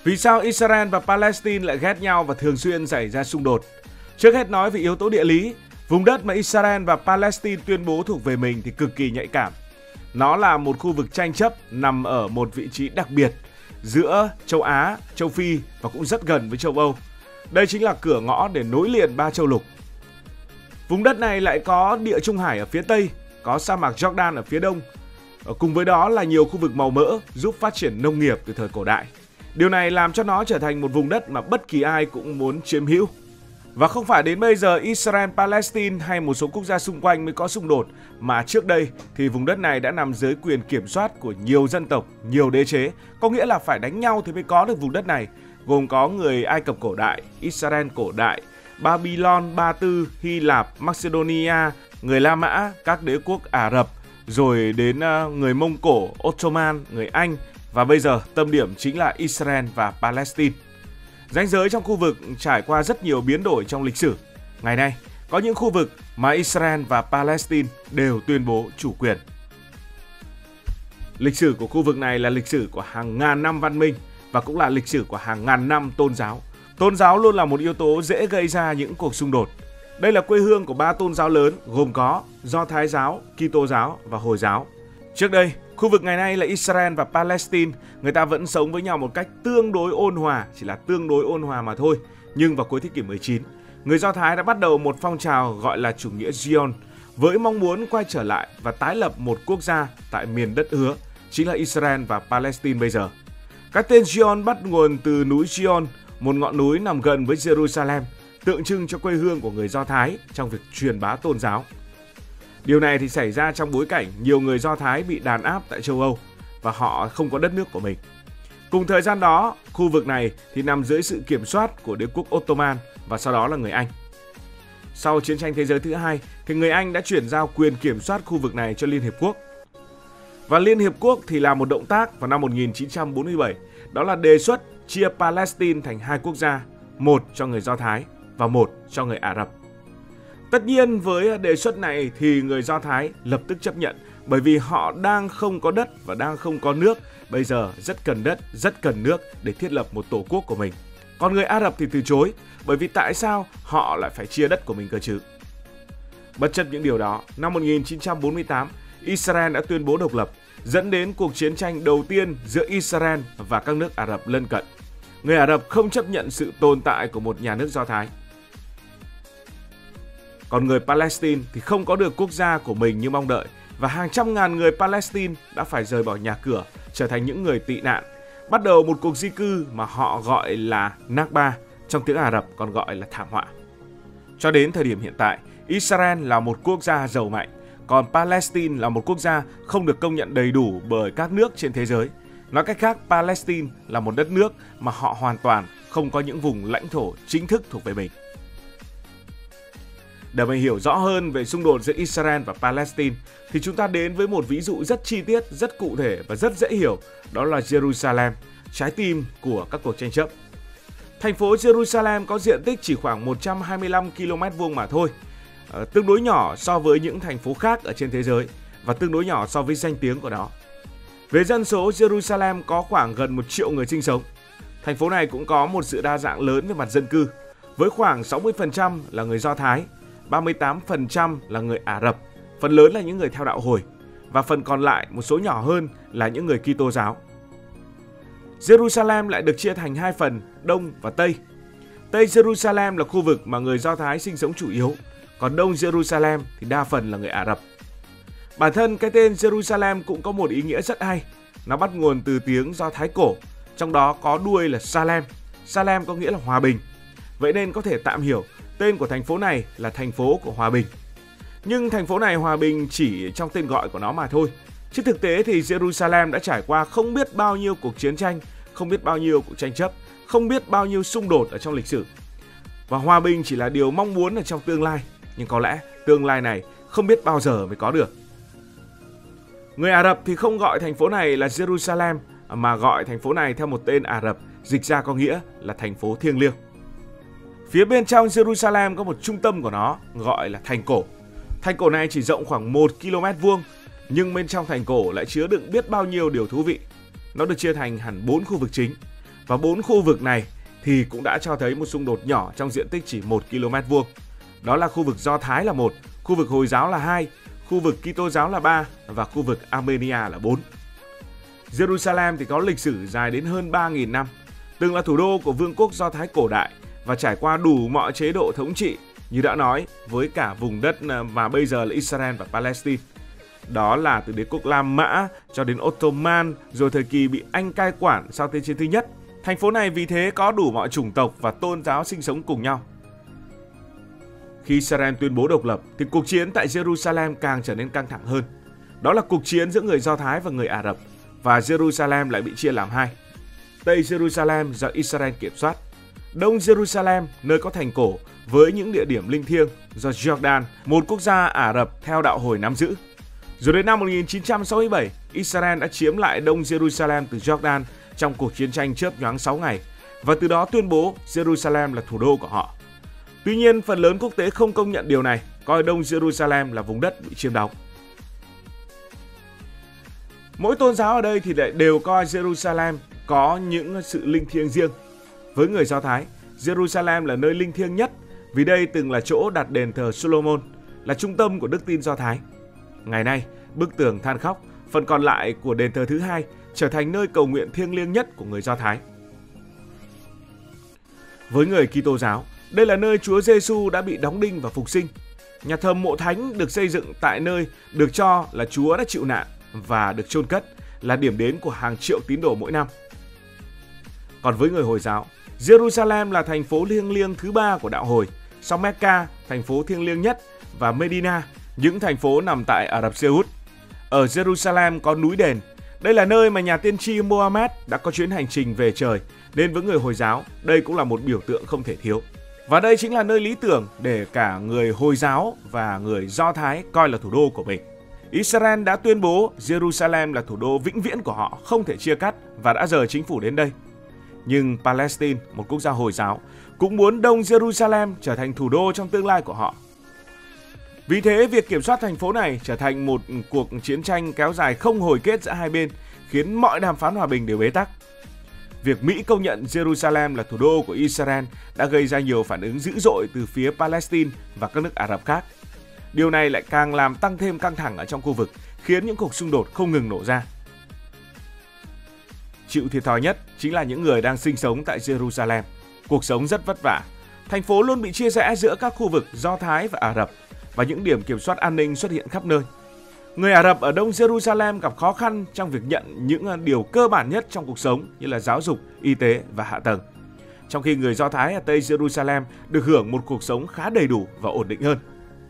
Vì sao Israel và Palestine lại ghét nhau và thường xuyên xảy ra xung đột? Trước hết nói về yếu tố địa lý, vùng đất mà Israel và Palestine tuyên bố thuộc về mình thì cực kỳ nhạy cảm. Nó là một khu vực tranh chấp nằm ở một vị trí đặc biệt giữa châu Á, châu Phi và cũng rất gần với châu Âu. Đây chính là cửa ngõ để nối liền ba châu lục. Vùng đất này lại có Địa Trung Hải ở phía Tây, có sa mạc Jordan ở phía Đông. Cùng với đó là nhiều khu vực màu mỡ giúp phát triển nông nghiệp từ thời cổ đại. Điều này làm cho nó trở thành một vùng đất mà bất kỳ ai cũng muốn chiếm hữu. Và không phải đến bây giờ Israel, Palestine hay một số quốc gia xung quanh mới có xung đột, mà trước đây thì vùng đất này đã nằm dưới quyền kiểm soát của nhiều dân tộc, nhiều đế chế. Có nghĩa là phải đánh nhau thì mới có được vùng đất này, gồm có người Ai Cập cổ đại, Israel cổ đại, Babylon, Ba Tư, Hy Lạp, Macedonia, người La Mã, các đế quốc Ả Rập, rồi đến người Mông Cổ, Ottoman, người Anh và bây giờ tâm điểm chính là Israel và Palestine. Ranh giới trong khu vực trải qua rất nhiều biến đổi trong lịch sử. Ngày nay, có những khu vực mà Israel và Palestine đều tuyên bố chủ quyền. Lịch sử của khu vực này là lịch sử của hàng ngàn năm văn minh và cũng là lịch sử của hàng ngàn năm tôn giáo. Tôn giáo luôn là một yếu tố dễ gây ra những cuộc xung đột. Đây là quê hương của ba tôn giáo lớn gồm có Do Thái giáo, Kitô giáo và Hồi giáo. Trước đây, khu vực ngày nay là Israel và Palestine, người ta vẫn sống với nhau một cách tương đối ôn hòa, chỉ là tương đối ôn hòa mà thôi. Nhưng vào cuối thế kỷ 19, người Do Thái đã bắt đầu một phong trào gọi là chủ nghĩa Zion, với mong muốn quay trở lại và tái lập một quốc gia tại miền đất hứa, chính là Israel và Palestine bây giờ. Cái tên Zion bắt nguồn từ núi Zion, một ngọn núi nằm gần với Jerusalem, tượng trưng cho quê hương của người Do Thái trong việc truyền bá tôn giáo. Điều này thì xảy ra trong bối cảnh nhiều người Do Thái bị đàn áp tại châu Âu và họ không có đất nước của mình. Cùng thời gian đó, khu vực này thì nằm dưới sự kiểm soát của đế quốc Ottoman và sau đó là người Anh. Sau chiến tranh thế giới thứ hai thì người Anh đã chuyển giao quyền kiểm soát khu vực này cho Liên Hiệp Quốc. Và Liên Hiệp Quốc thì làm một động tác vào năm 1947, đó là đề xuất chia Palestine thành hai quốc gia, một cho người Do Thái và một cho người Ả Rập. Tất nhiên với đề xuất này thì người Do Thái lập tức chấp nhận bởi vì họ đang không có đất và đang không có nước. Bây giờ rất cần đất, rất cần nước để thiết lập một tổ quốc của mình. Còn người Ả Rập thì từ chối bởi vì tại sao họ lại phải chia đất của mình cơ chứ? Bất chấp những điều đó, năm 1948, Israel đã tuyên bố độc lập, dẫn đến cuộc chiến tranh đầu tiên giữa Israel và các nước Ả Rập lân cận. Người Ả Rập không chấp nhận sự tồn tại của một nhà nước Do Thái. Còn người Palestine thì không có được quốc gia của mình như mong đợi và hàng trăm ngàn người Palestine đã phải rời bỏ nhà cửa, trở thành những người tị nạn, bắt đầu một cuộc di cư mà họ gọi là Nakba, trong tiếng Ả Rập còn gọi là thảm họa. Cho đến thời điểm hiện tại, Israel là một quốc gia giàu mạnh, còn Palestine là một quốc gia không được công nhận đầy đủ bởi các nước trên thế giới. Nói cách khác, Palestine là một đất nước mà họ hoàn toàn không có những vùng lãnh thổ chính thức thuộc về mình. Để mình hiểu rõ hơn về xung đột giữa Israel và Palestine thì chúng ta đến với một ví dụ rất chi tiết, rất cụ thể và rất dễ hiểu, đó là Jerusalem, trái tim của các cuộc tranh chấp. Thành phố Jerusalem có diện tích chỉ khoảng 125 km² mà thôi, tương đối nhỏ so với những thành phố khác ở trên thế giới và tương đối nhỏ so với danh tiếng của nó. Về dân số, Jerusalem có khoảng gần 1 triệu người sinh sống. Thành phố này cũng có một sự đa dạng lớn về mặt dân cư, với khoảng 60% là người Do Thái, 38% là người Ả Rập, phần lớn là những người theo đạo Hồi, và phần còn lại một số nhỏ hơn là những người Kitô giáo. Jerusalem lại được chia thành hai phần, Đông và Tây. Tây Jerusalem là khu vực mà người Do Thái sinh sống chủ yếu, còn Đông Jerusalem thì đa phần là người Ả Rập. Bản thân cái tên Jerusalem cũng có một ý nghĩa rất hay, nó bắt nguồn từ tiếng Do Thái cổ, trong đó có đuôi là Salem. Salem có nghĩa là hòa bình. Vậy nên có thể tạm hiểu tên của thành phố này là thành phố của hòa bình. Nhưng thành phố này hòa bình chỉ trong tên gọi của nó mà thôi. Chứ thực tế thì Jerusalem đã trải qua không biết bao nhiêu cuộc chiến tranh, không biết bao nhiêu cuộc tranh chấp, không biết bao nhiêu xung đột ở trong lịch sử. Và hòa bình chỉ là điều mong muốn ở trong tương lai, nhưng có lẽ tương lai này không biết bao giờ mới có được. Người Ả Rập thì không gọi thành phố này là Jerusalem mà gọi thành phố này theo một tên Ả Rập, dịch ra có nghĩa là thành phố thiêng liêng. Phía bên trong Jerusalem có một trung tâm của nó gọi là thành cổ. Thành cổ này chỉ rộng khoảng 1 km², nhưng bên trong thành cổ lại chứa đựng biết bao nhiêu điều thú vị. Nó được chia thành hẳn 4 khu vực chính. Và 4 khu vực này thì cũng đã cho thấy một xung đột nhỏ trong diện tích chỉ 1 km vuông. Đó là khu vực Do Thái là 1, khu vực Hồi giáo là 2, khu vực Kitô giáo là 3 và khu vực Armenia là 4. Jerusalem thì có lịch sử dài đến hơn 3.000 năm, từng là thủ đô của Vương quốc Do Thái cổ đại và trải qua đủ mọi chế độ thống trị, như đã nói, với cả vùng đất mà bây giờ là Israel và Palestine. Đó là từ đế quốc La Mã cho đến Ottoman, rồi thời kỳ bị Anh cai quản sau Thế chiến thứ nhất. Thành phố này vì thế có đủ mọi chủng tộc và tôn giáo sinh sống cùng nhau. Khi Israel tuyên bố độc lập thì cuộc chiến tại Jerusalem càng trở nên căng thẳng hơn. Đó là cuộc chiến giữa người Do Thái và người Ả Rập, và Jerusalem lại bị chia làm hai. Tây Jerusalem do Israel kiểm soát, Đông Jerusalem nơi có thành cổ với những địa điểm linh thiêng do Jordan, một quốc gia Ả Rập theo đạo Hồi nắm giữ. Rồi đến năm 1967, Israel đã chiếm lại Đông Jerusalem từ Jordan trong cuộc chiến tranh chớp nhoáng 6 ngày và từ đó tuyên bố Jerusalem là thủ đô của họ. Tuy nhiên, phần lớn quốc tế không công nhận điều này, coi Đông Jerusalem là vùng đất bị chiếm đóng. Mỗi tôn giáo ở đây thì lại đều coi Jerusalem có những sự linh thiêng riêng. Với người Do Thái, Jerusalem là nơi linh thiêng nhất vì đây từng là chỗ đặt đền thờ Solomon, là trung tâm của đức tin Do Thái. Ngày nay, bức tường than khóc, phần còn lại của đền thờ thứ hai, trở thành nơi cầu nguyện thiêng liêng nhất của người Do Thái. Với người Kitô giáo, đây là nơi Chúa Giêsu đã bị đóng đinh và phục sinh. Nhà thờ Mộ Thánh được xây dựng tại nơi được cho là Chúa đã chịu nạn và được chôn cất, là điểm đến của hàng triệu tín đồ mỗi năm. Còn với người Hồi giáo, Jerusalem là thành phố thiêng liêng thứ ba của đạo Hồi, sau Mecca, thành phố thiêng liêng nhất, và Medina, những thành phố nằm tại Ả Rập Xê Út. Ở Jerusalem có núi đền. Đây là nơi mà nhà tiên tri Muhammad đã có chuyến hành trình về trời, nên với người Hồi giáo, đây cũng là một biểu tượng không thể thiếu. Và đây chính là nơi lý tưởng để cả người Hồi giáo và người Do Thái coi là thủ đô của mình. Israel đã tuyên bố Jerusalem là thủ đô vĩnh viễn của họ, không thể chia cắt, và đã rời chính phủ đến đây. Nhưng Palestine, một quốc gia Hồi giáo, cũng muốn Đông Jerusalem trở thành thủ đô trong tương lai của họ. Vì thế, việc kiểm soát thành phố này trở thành một cuộc chiến tranh kéo dài không hồi kết giữa hai bên, khiến mọi đàm phán hòa bình đều bế tắc. Việc Mỹ công nhận Jerusalem là thủ đô của Israel đã gây ra nhiều phản ứng dữ dội từ phía Palestine và các nước Ả Rập khác. Điều này lại càng làm tăng thêm căng thẳng ở trong khu vực, khiến những cuộc xung đột không ngừng nổ ra. Chịu thiệt thòi nhất chính là những người đang sinh sống tại Jerusalem. Cuộc sống rất vất vả. Thành phố luôn bị chia rẽ giữa các khu vực Do Thái và Ả Rập, và những điểm kiểm soát an ninh xuất hiện khắp nơi. Người Ả Rập ở Đông Jerusalem gặp khó khăn trong việc nhận những điều cơ bản nhất trong cuộc sống như là giáo dục, y tế và hạ tầng. Trong khi người Do Thái ở Tây Jerusalem được hưởng một cuộc sống khá đầy đủ và ổn định hơn.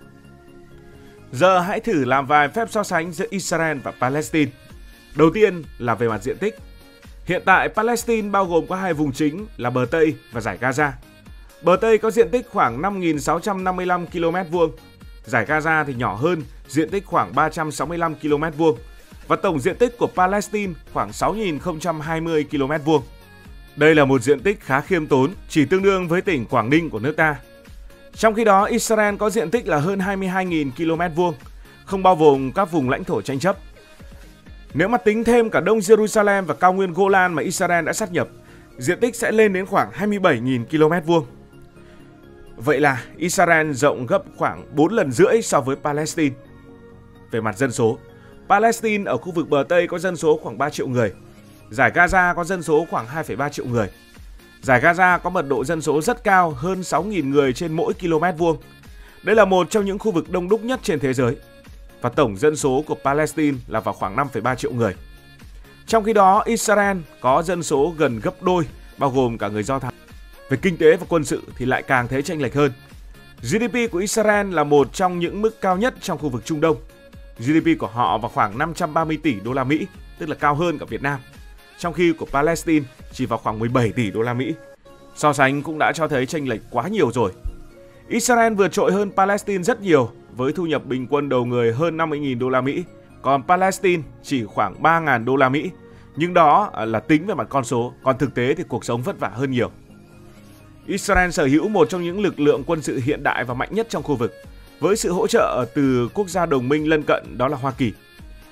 Giờ hãy thử làm vài phép so sánh giữa Israel và Palestine. Đầu tiên là về mặt diện tích. Hiện tại Palestine bao gồm có hai vùng chính là bờ Tây và dải Gaza. Bờ Tây có diện tích khoảng 5.655 km vuông, dải Gaza thì nhỏ hơn, diện tích khoảng 365 km vuông, và tổng diện tích của Palestine khoảng 6.020 km vuông. Đây là một diện tích khá khiêm tốn, chỉ tương đương với tỉnh Quảng Ninh của nước ta. Trong khi đó, Israel có diện tích là hơn 22.000 km vuông, không bao gồm các vùng lãnh thổ tranh chấp. Nếu mà tính thêm cả Đông Jerusalem và cao nguyên Golan mà Israel đã sát nhập, diện tích sẽ lên đến khoảng 27.000 km vuông. Vậy là Israel rộng gấp khoảng 4 lần rưỡi so với Palestine. Về mặt dân số, Palestine ở khu vực bờ Tây có dân số khoảng 3 triệu người. Dải Gaza có dân số khoảng 2,3 triệu người. Dải Gaza có mật độ dân số rất cao, hơn 6.000 người trên mỗi km vuông. Đây là một trong những khu vực đông đúc nhất trên thế giới. Và tổng dân số của Palestine là vào khoảng 5,3 triệu người. Trong khi đó, Israel có dân số gần gấp đôi, bao gồm cả người Do Thái. Về kinh tế và quân sự thì lại càng thấy chênh lệch hơn. GDP của Israel là một trong những mức cao nhất trong khu vực Trung Đông. GDP của họ vào khoảng 530 tỷ đô la Mỹ, tức là cao hơn cả Việt Nam. Trong khi của Palestine chỉ vào khoảng 17 tỷ đô la Mỹ. So sánh cũng đã cho thấy chênh lệch quá nhiều rồi. Israel vượt trội hơn Palestine rất nhiều, với thu nhập bình quân đầu người hơn 50.000 đô la Mỹ, còn Palestine chỉ khoảng 3.000 đô la Mỹ. Nhưng đó là tính về mặt con số, còn thực tế thì cuộc sống vất vả hơn nhiều. Israel sở hữu một trong những lực lượng quân sự hiện đại và mạnh nhất trong khu vực, với sự hỗ trợ từ quốc gia đồng minh lân cận đó là Hoa Kỳ.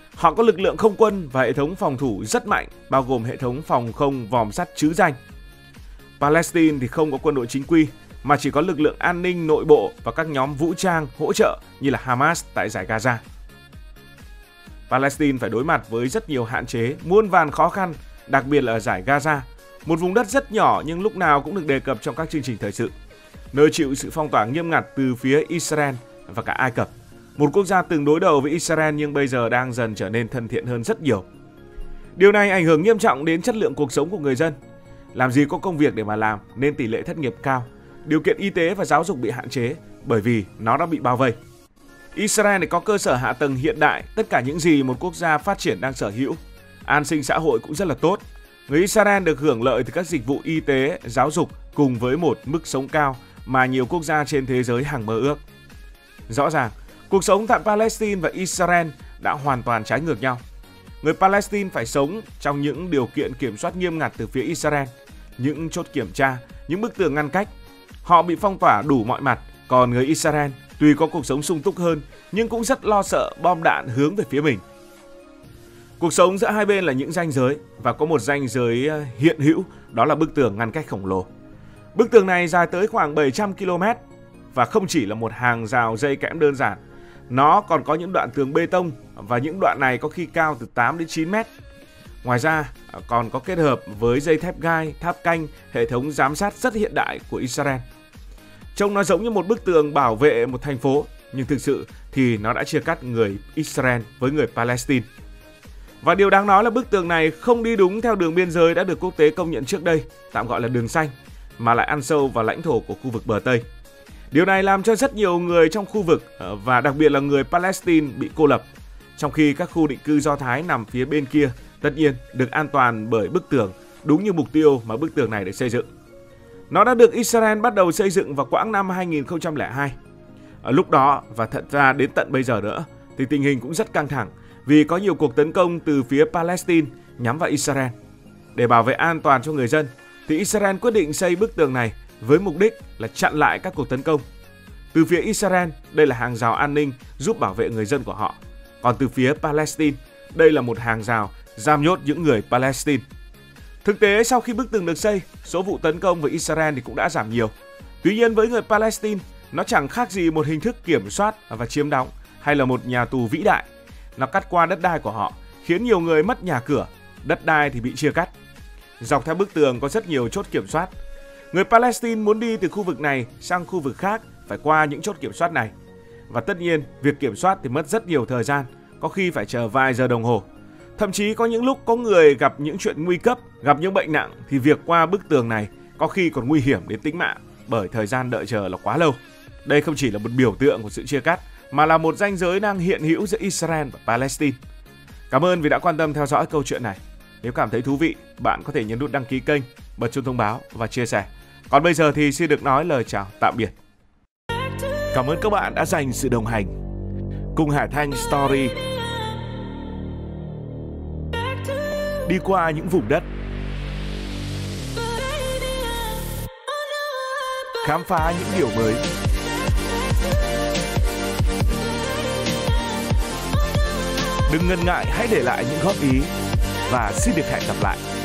Họ có lực lượng không quân và hệ thống phòng thủ rất mạnh, bao gồm hệ thống phòng không vòm sắt trứ danh. Palestine thì không có quân đội chính quy, mà chỉ có lực lượng an ninh nội bộ và các nhóm vũ trang hỗ trợ như là Hamas tại giải Gaza. Palestine phải đối mặt với rất nhiều hạn chế, muôn vàn khó khăn, đặc biệt là ở giải Gaza, một vùng đất rất nhỏ nhưng lúc nào cũng được đề cập trong các chương trình thời sự, nơi chịu sự phong tỏa nghiêm ngặt từ phía Israel và cả Ai Cập, một quốc gia từng đối đầu với Israel nhưng bây giờ đang dần trở nên thân thiện hơn rất nhiều. Điều này ảnh hưởng nghiêm trọng đến chất lượng cuộc sống của người dân. Làm gì có công việc để mà làm nên tỷ lệ thất nghiệp cao, điều kiện y tế và giáo dục bị hạn chế bởi vì nó đã bị bao vây. Israel có cơ sở hạ tầng hiện đại, tất cả những gì một quốc gia phát triển đang sở hữu. An sinh xã hội cũng rất là tốt. Người Israel được hưởng lợi từ các dịch vụ y tế, giáo dục cùng với một mức sống cao mà nhiều quốc gia trên thế giới hằng mơ ước. Rõ ràng, cuộc sống tại Palestine và Israel đã hoàn toàn trái ngược nhau. Người Palestine phải sống trong những điều kiện kiểm soát nghiêm ngặt từ phía Israel, những chốt kiểm tra, những bức tường ngăn cách. Họ bị phong tỏa đủ mọi mặt, còn người Israel tuy có cuộc sống sung túc hơn nhưng cũng rất lo sợ bom đạn hướng về phía mình. Cuộc sống giữa hai bên là những ranh giới và có một ranh giới hiện hữu, đó là bức tường ngăn cách khổng lồ. Bức tường này dài tới khoảng 700 km và không chỉ là một hàng rào dây kẽm đơn giản. Nó còn có những đoạn tường bê tông và những đoạn này có khi cao từ 8 đến 9 mét. Ngoài ra còn có kết hợp với dây thép gai, tháp canh, hệ thống giám sát rất hiện đại của Israel. Trông nó giống như một bức tường bảo vệ một thành phố, nhưng thực sự thì nó đã chia cắt người Israel với người Palestine. Và điều đáng nói là bức tường này không đi đúng theo đường biên giới đã được quốc tế công nhận trước đây, tạm gọi là đường xanh, mà lại ăn sâu vào lãnh thổ của khu vực bờ Tây. Điều này làm cho rất nhiều người trong khu vực và đặc biệt là người Palestine bị cô lập, trong khi các khu định cư Do Thái nằm phía bên kia tất nhiên được an toàn bởi bức tường, đúng như mục tiêu mà bức tường này được xây dựng. Nó đã được Israel bắt đầu xây dựng vào quãng năm 2002. Ở lúc đó và thật ra đến tận bây giờ nữa thì tình hình cũng rất căng thẳng vì có nhiều cuộc tấn công từ phía Palestine nhắm vào Israel. Để bảo vệ an toàn cho người dân thì Israel quyết định xây bức tường này với mục đích là chặn lại các cuộc tấn công. Từ phía Israel, đây là hàng rào an ninh giúp bảo vệ người dân của họ. Còn từ phía Palestine, đây là một hàng rào giam nhốt những người Palestine. Thực tế, sau khi bức tường được xây, số vụ tấn công với Israel thì cũng đã giảm nhiều. Tuy nhiên với người Palestine, nó chẳng khác gì một hình thức kiểm soát và chiếm đóng hay là một nhà tù vĩ đại. Nó cắt qua đất đai của họ, khiến nhiều người mất nhà cửa, đất đai thì bị chia cắt. Dọc theo bức tường có rất nhiều chốt kiểm soát. Người Palestine muốn đi từ khu vực này sang khu vực khác phải qua những chốt kiểm soát này. Và tất nhiên, việc kiểm soát thì mất rất nhiều thời gian, có khi phải chờ vài giờ đồng hồ. Thậm chí có những lúc có người gặp những chuyện nguy cấp, gặp những bệnh nặng thì việc qua bức tường này có khi còn nguy hiểm đến tính mạng bởi thời gian đợi chờ là quá lâu. Đây không chỉ là một biểu tượng của sự chia cắt mà là một ranh giới đang hiện hữu giữa Israel và Palestine. Cảm ơn vì đã quan tâm theo dõi câu chuyện này. Nếu cảm thấy thú vị, bạn có thể nhấn nút đăng ký kênh, bật chuông thông báo và chia sẻ. Còn bây giờ thì xin được nói lời chào tạm biệt. Cảm ơn các bạn đã dành sự đồng hành cùng Hải Thanh Story đi qua những vùng đất, khám phá những điều mới. Đừng ngần ngại, hãy để lại những góp ý và xin được hẹn gặp lại.